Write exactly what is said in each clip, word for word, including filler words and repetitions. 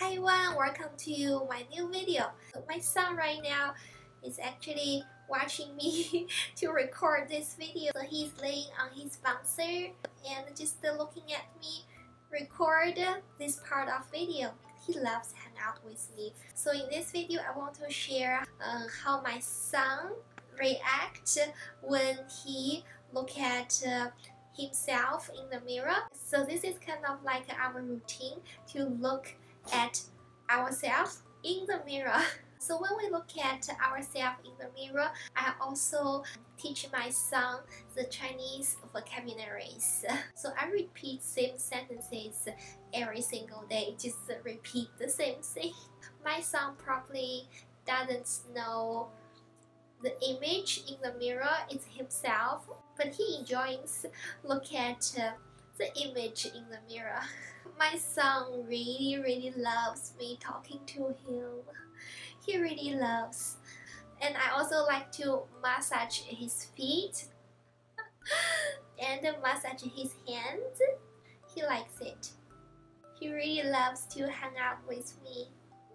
Hi everyone, welcome to my new video. My son right now is actually watching me to record this video. So he's laying on his bouncer and just looking at me record this part of video. He loves hang out with me. So in this video, I want to share uh, how my son react when he look at uh, himself in the mirror. So this is kind of like our routine to look at ourselves in the mirror. So when we look at ourselves in the mirror, I also teach my son the Chinese vocabularies. So I repeat same sentences every single day, just repeat the same thing. My son probably doesn't know the image in the mirror is himself, but he enjoys look at uh, the image in the mirror. My son really really loves me talking to him. He really loves. And I also like to massage his feet and massage his hands. He likes it. He really loves to hang out with me.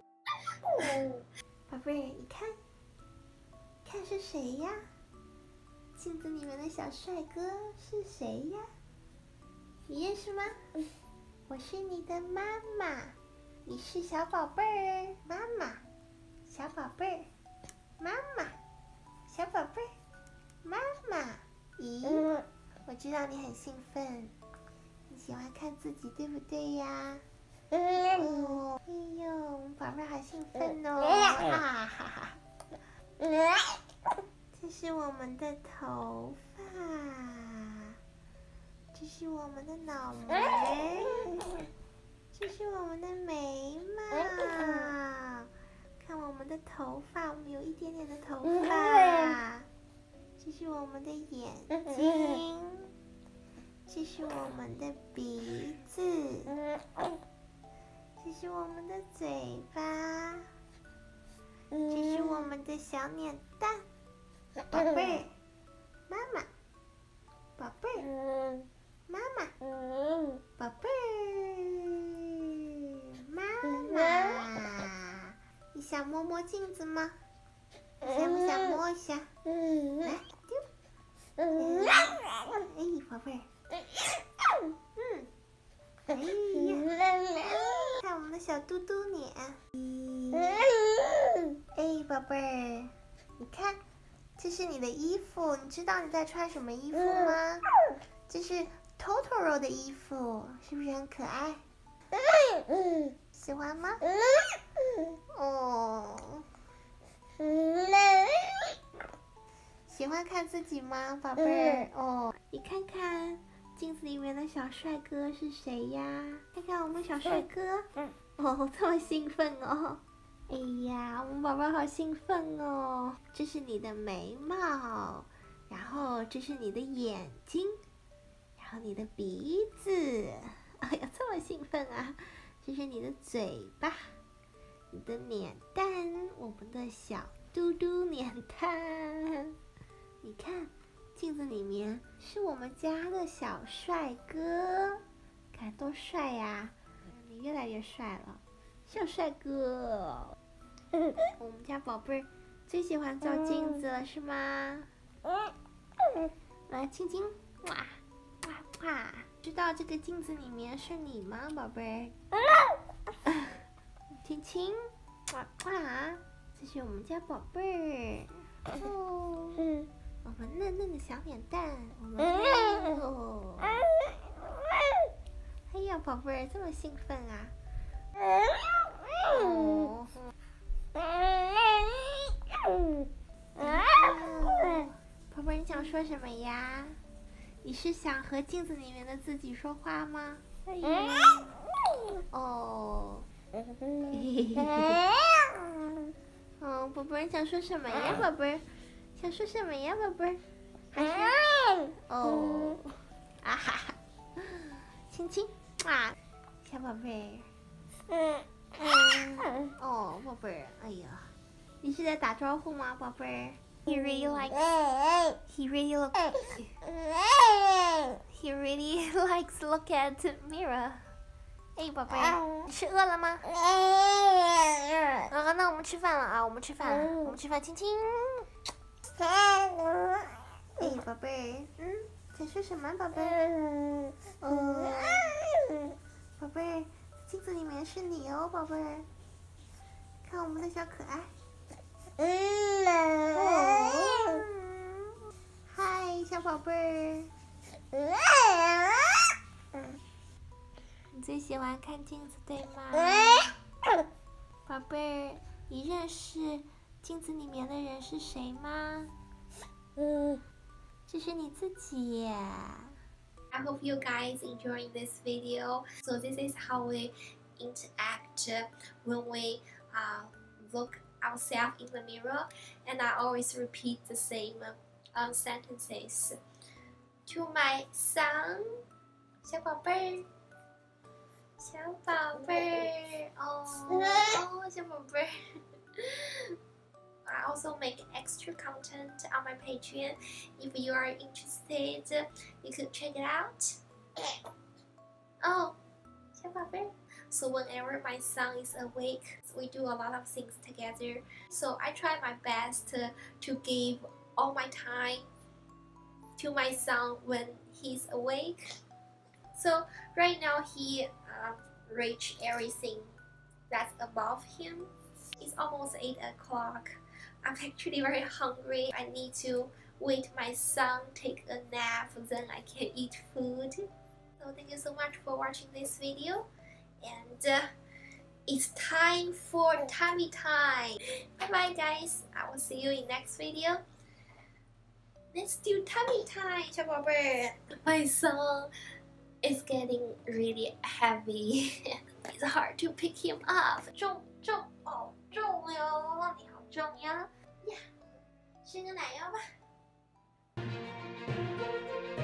宝贝，你看，看是谁呀？镜子里面的小帅哥是谁呀？你认识吗？我是你的妈妈，你是小宝贝儿，妈妈，小宝贝儿，妈妈，小宝贝儿，妈妈。咦，我知道你很兴奋，你喜欢看自己，对不对呀？哦，哎呦，我们宝贝儿好兴奋哦！啊哈哈。这是我们的头发，这是我们的脑门，这是我们的眉毛。看我们的头发，我们有一点点的头发。这是我们的眼睛，这是我们的鼻子，这是我们的嘴巴，这是我们的小脸蛋。宝贝儿，妈妈，宝贝儿，妈妈，宝贝儿，妈妈。你想摸摸镜子吗？想不想摸一下？来，丢。哎，宝贝儿。嗯。哎呀，看我们的小嘟嘟脸。哎，宝贝儿，你看。这是你的衣服，你知道你在穿什么衣服吗？这是 Totoro 的衣服，是不是很可爱？喜欢吗？哦。喜欢看自己吗，宝贝儿？哦，你看看镜子里面的小帅哥是谁呀？看看我们小帅哥，哦，这么兴奋哦！哎呀，我们宝宝好兴奋哦！这是你的眉毛，然后这是你的眼睛，然后你的鼻子，哎呀，这么兴奋啊！这是你的嘴巴，你的脸蛋，我们的小嘟嘟脸蛋。你看，镜子里面是我们家的小帅哥，看多帅呀！你越来越帅了。小帅哥，我们家宝贝儿最喜欢照镜子了，是吗？来亲亲，哇哇哇！知道这个镜子里面是你吗，宝贝儿？亲亲，哇哇！这是我们家宝贝儿，哦，我们嫩嫩的小脸蛋，我们哦，哎呀，宝贝儿这么兴奋啊！哦，宝贝，你想说什么呀？你是想和镜子里面的自己说话吗？哦，哦，宝贝，你想说什么呀？宝贝，想说什么呀？宝贝，还是哦，啊哈哈，亲亲啊，小宝贝。嗯嗯哦，宝贝儿，哎呀，你是在打招呼吗，宝贝儿 ？He really likes. He really look. He really likes look at mirror. 哎，宝贝儿，你是饿了吗？ 们吃饭了啊！我们吃饭了，我们吃饭，亲亲。哎，宝贝，嗯，在说什么，宝贝？哦，宝贝，镜子里面是你哦，宝贝。看我们的小可爱。哦，嗨，小宝贝儿。你最喜欢看镜子对吗？宝贝儿，你认识镜子里面的人是谁吗？嗯，这是你自己耶。I hope you guys enjoying this video. So this is how we interact when we uh, look ourselves in the mirror, and I always repeat the same um, sentences to my son. 小宝贝儿，小宝贝儿，哦哦，小宝贝儿。I also make extra content on my Patreon. If you are interested, you could check it out. Oh, 小宝贝。So whenever my son is awake, we do a lot of things together. So I try my best to, to give all my time to my son when he's awake. So right now he um, reached everything that's above him. It's almost eight o'clock. I'm actually very hungry. I need to wait my son take a nap, then I can eat food. So thank you so much for watching this video, and uh, it's time for tummy time. Bye bye guys, I will see you in next video. Let's do tummy time, 小宝贝。My son is getting really heavy. It's hard to pick him up. 重重好重哟，你好重呀！呀，吃个奶药吧。